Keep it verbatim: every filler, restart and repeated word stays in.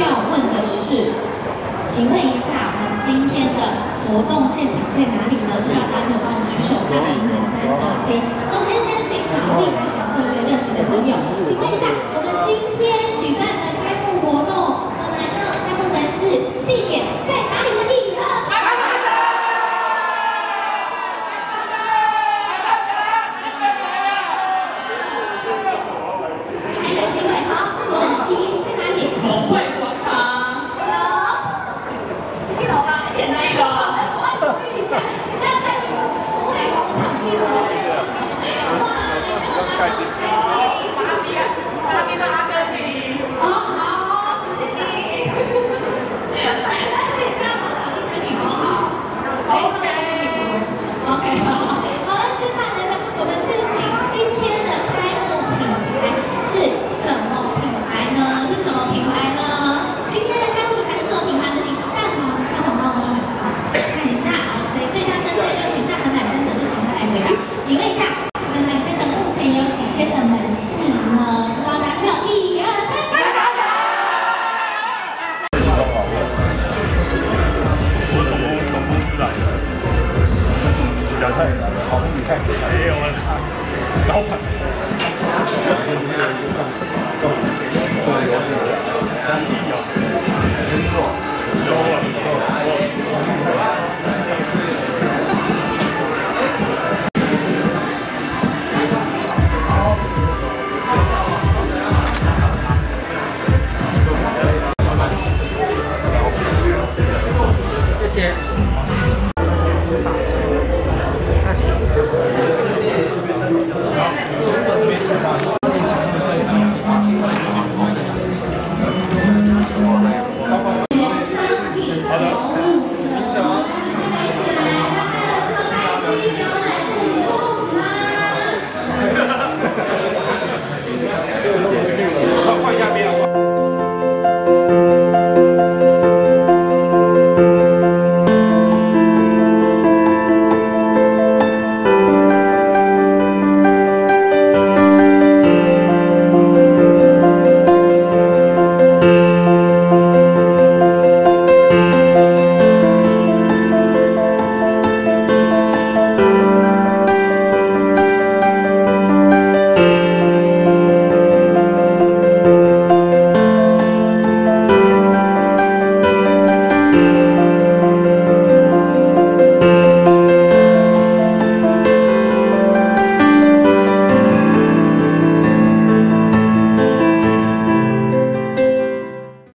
要问的是，请问一下，我们今天的活动现场在哪里呢？这两位朋友帮我们举手，大胆点三的请。首先先请小弟来选这位热情的朋友，请问一下，我们今天举办的